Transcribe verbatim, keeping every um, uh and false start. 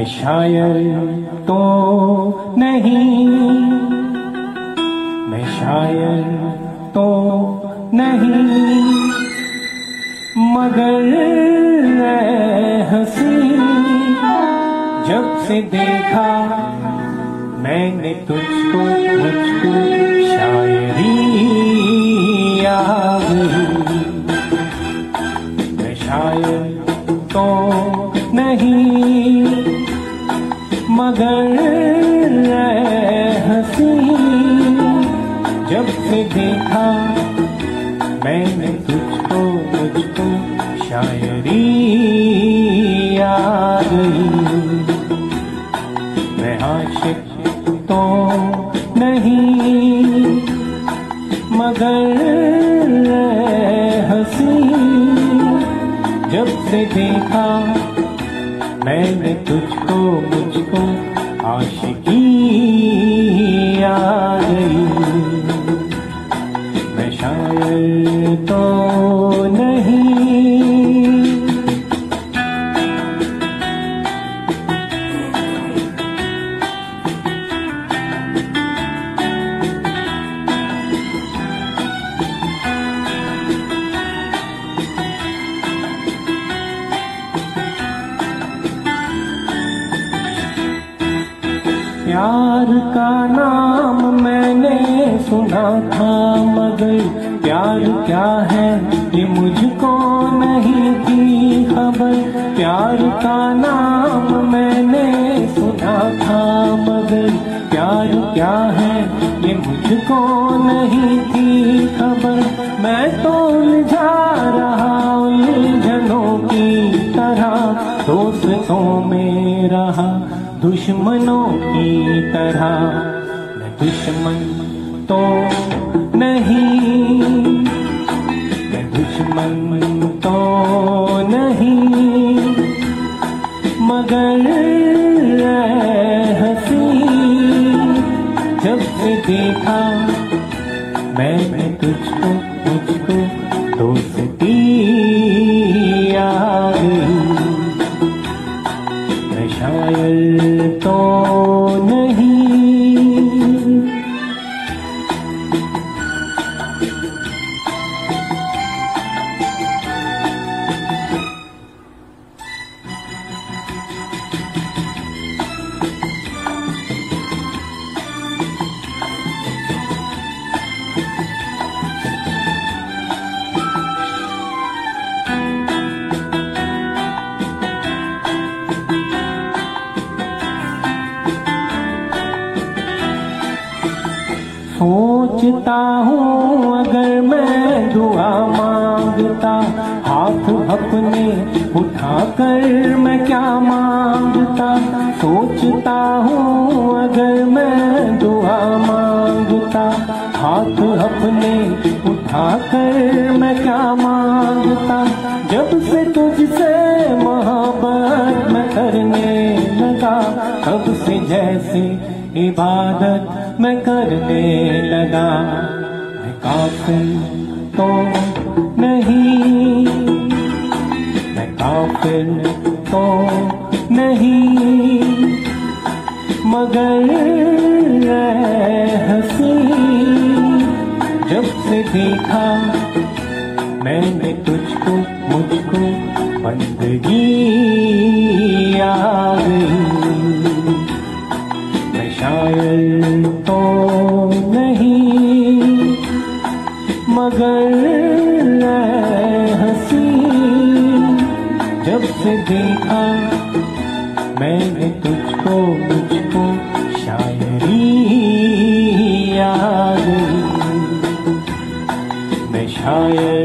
शायर तो नहीं, मैं शायर तो नहीं, मगर ऐ हंसी जब से देखा मैंने तुझको, मुझको शायरी आ गई। मैं शायर तो नहीं, मगर ऐ हंसी जब से देखा मैंने तुझको, मुझको शायरी आ गई। मैं आशिक तो नहीं, मगर ऐ हंसी जब से देखा मैंने तुझको, मुझको आशिकी आ गई। मैं शायर तो नहीं। प्यार का नाम मैंने सुना था, मगर प्यार क्या है ये मुझको नहीं थी खबर। प्यार का नाम मैंने सुना था, मगर प्यार क्या है ये मुझको नहीं थी खबर। मैं तो उलझा रहा उलझनों की तरह, दोस्तों में रहा दुश्मनों की तरह। मैं दुश्मन तो नहीं, मैं दुश्मन तो नहीं, मगर ऐ हंसी जब से देखा मैंने तुझको, मुझको दोस्ती आ गई। मैं शायर तो नहीं। सोचता हूँ अगर मैं दुआ मांगता, हाथ अपने उठाकर मैं क्या मांगता। सोचता हूँ अगर मैं दुआ मांगता, हाथ अपने उठाकर मैं क्या मांगता। जब से तुझसे मोहब्बत मैं करने लगा, तब से जैसे इबादत मैं करने लगा। मैं काफिर तो नहीं, मैं काफिर तो नहीं, मगर ऐ हंसी जब से देखा मैंने तुझको, मुझको बंदगी आ गई। मैं शायर तो नहीं, मगर ऐ हंसी जब से देखा मैंने तुझको, मुझको शायरी आ गई। मैं शायर